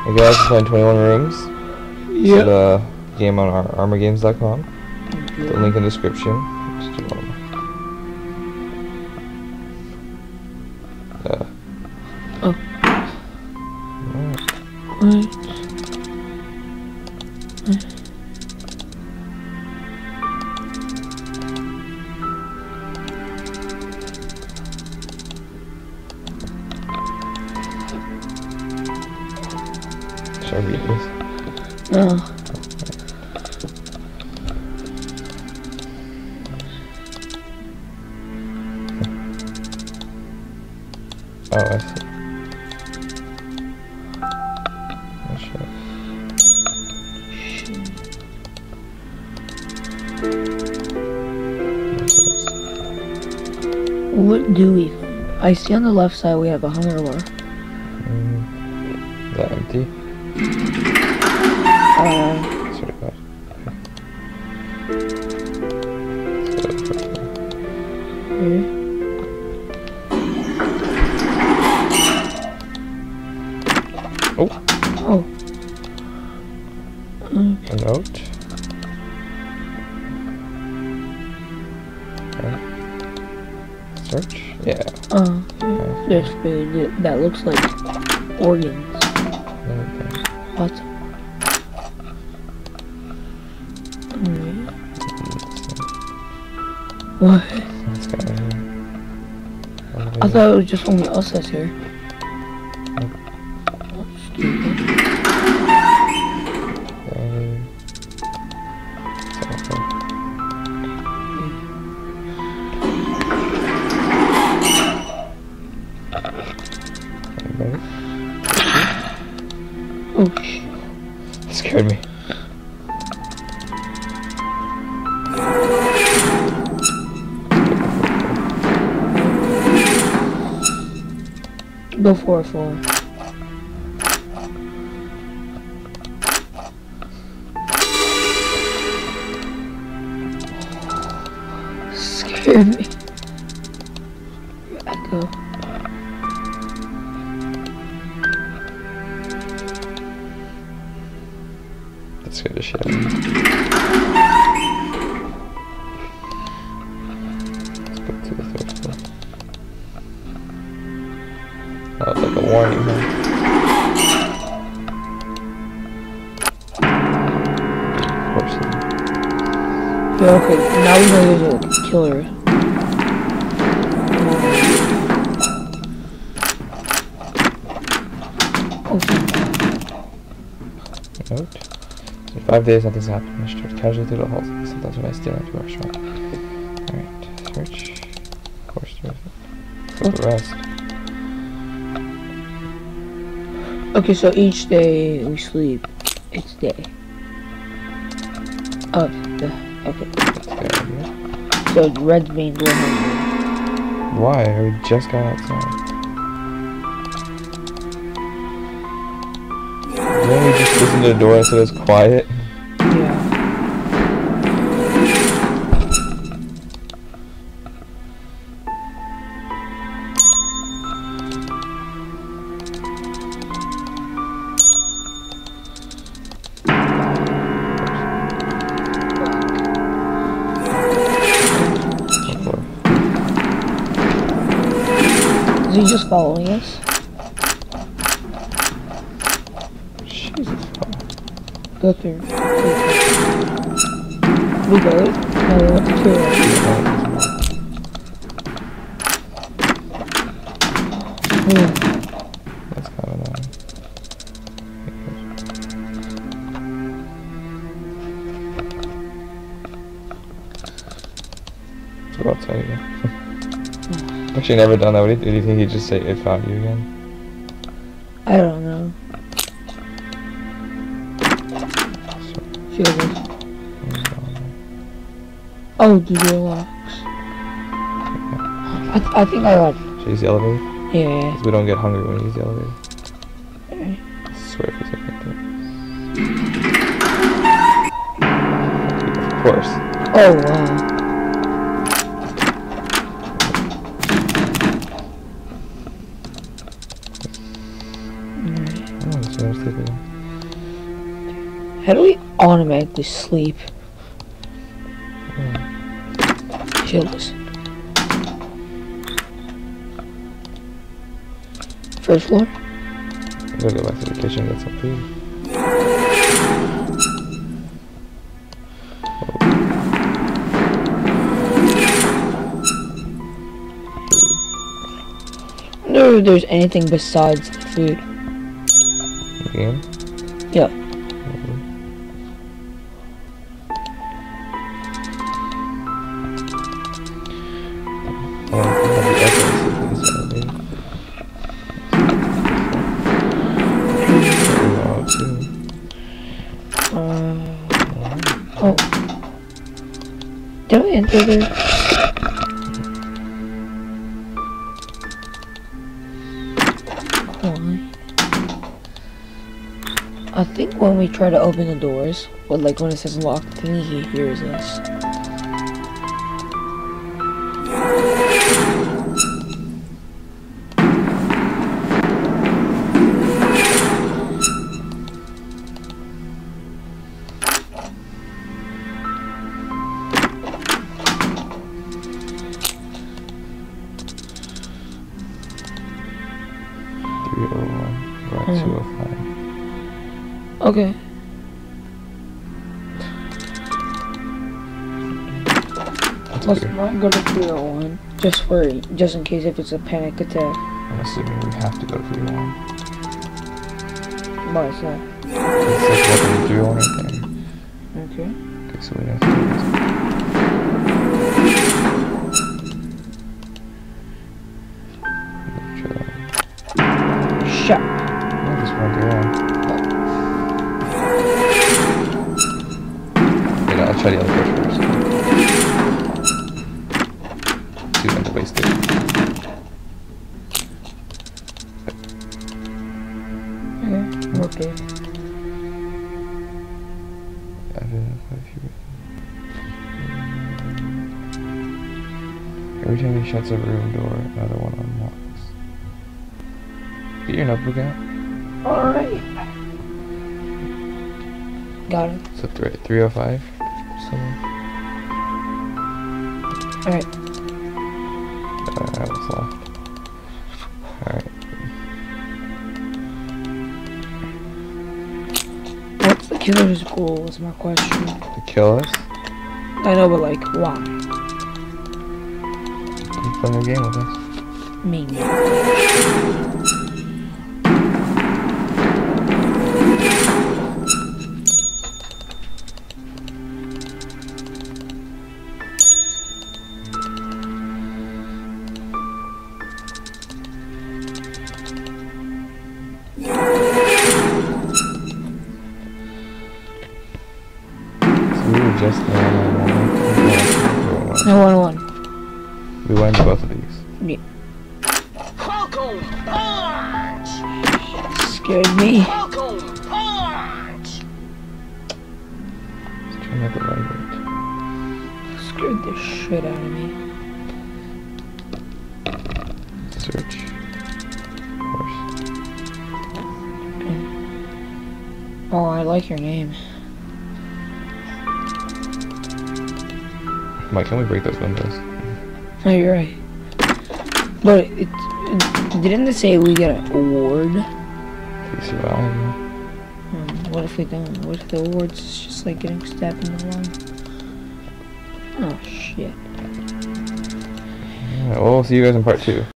You guys are playing 21 Rooms. Yeah. So the game on armorgames.com. Okay. The link in the description. Let's do one more. Oh. Alright. Should I read this? No. Oh, I see. Oh, shit. What do we? I see on the left side we have a hunger bar. Is that empty? Sort of bad. Here. Oh, Oh. a note. Okay. Search? Yeah. There's food that looks like organs. Okay. What? Alright. What? Let's go here. I thought it was just only us that's here. That's stupid. Oh shit. That scared me. Go for it, for it. Scared me. Echo. That scared the shit out of me. Let's go to the third floor. Oh, it's like a warning, huh? Of course. Yeah, okay, now we know there's a killer. Oh. Note. In 5 days, nothing's happened. I should casually through the halls. Sometimes when I steal into a restaurant. Alright, search. Of course, there isn't. What's the rest? Okay, so each day we sleep, it's day. Oh, okay. So red means we're hungry. Why? We just got outside. Didn't we just listen to the door so it's quiet? Yeah. Is he just following us? Jesus. Go through. We go it? No, we went to two. That's kind of annoying. Let's go outside again. Actually, never done that. Did you think he'd just say it found you again? I don't know. Here it is. Oh, the door locks. I think I got. Should I use the elevator? Yeah. Because we don't get hungry when we use the elevator. Alright. I swear if we take like that. Of course. Oh wow. Oh, so never sleep again. How do we automatically sleep? Chill this. First floor? I'm gonna go back to the kitchen and get some food. I wonder if there's anything besides the food. Again? Yeah. Oh. Did I enter there? I think when we try to open the doors, but like when it says locked thingy, he hears us. Okay. Let's not go to 301, just in case if it's a panic attack. I'm assuming we have to go to 301. Why is that? It says welcome to 301 right there. Okay. Okay, so we have to do this. Shut. I just want to go on. I'll try the other push first. Too bad to waste it. Okay. Every time he shuts a room door, another one unlocks. Get your notebook out. Alright. Got it. So 305. Somewhere. Alright. That was left. Alright. What's the killer's goal is my question. To kill us? I know, but like, why? Keep playing the game with us. Me. Just the 101. No, 101. We went to both of these. Yeah. Falcon punch! Scared me. Falcon punch! Let's try to make it vibrate. Scared the shit out of me. Search. Of course. Okay. Oh, I like your name. Mike, can we break those windows? Oh, you're right. But it didn't it say we get an award? If we survive, yeah. What if we don't? What if the award's just like getting stabbed in the lung? Oh shit. Alright, well, we'll see you guys in part 2.